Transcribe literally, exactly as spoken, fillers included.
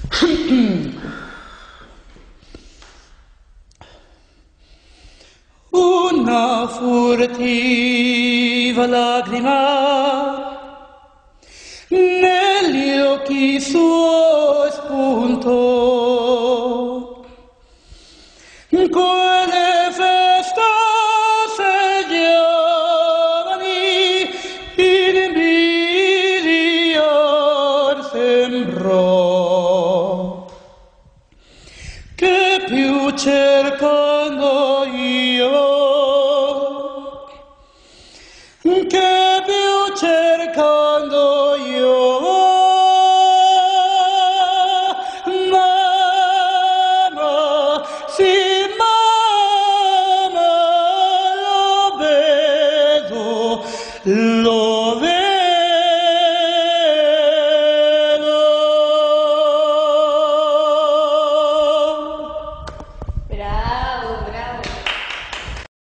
Una furtiva lagrima negli occhi suoi spuntò. Quelle festose giovani in miglior sembrò, che più cercò